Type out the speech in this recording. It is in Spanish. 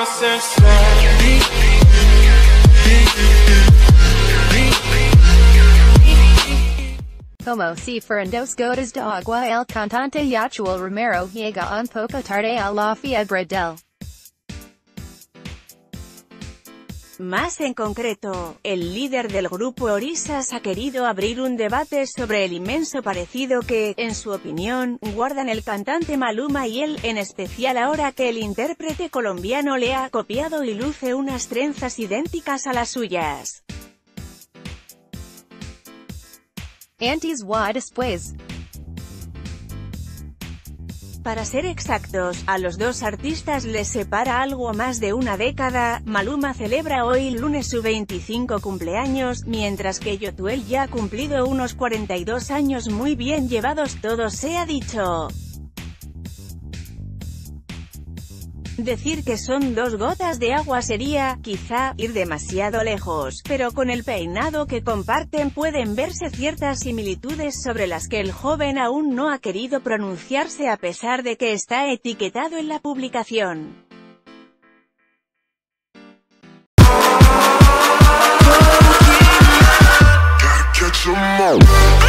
Como si fueran dos gotas de agua, el cantante Yachuel Romero llega un poco tarde a la fiebre del. Más en concreto, el líder del grupo Orisas ha querido abrir un debate sobre el inmenso parecido que, en su opinión, guardan el cantante Maluma y él, en especial ahora que el intérprete colombiano le ha copiado y luce unas trenzas idénticas a las suyas. Antes o después. Para ser exactos, a los dos artistas les separa algo más de una década. Maluma celebra hoy lunes su 25 cumpleaños, mientras que Yachuel ya ha cumplido unos 42 años muy bien llevados, todo se ha dicho. Decir que son dos gotas de agua sería, quizá, ir demasiado lejos, pero con el peinado que comparten pueden verse ciertas similitudes sobre las que el joven aún no ha querido pronunciarse a pesar de que está etiquetado en la publicación. Gotta catch 'em all.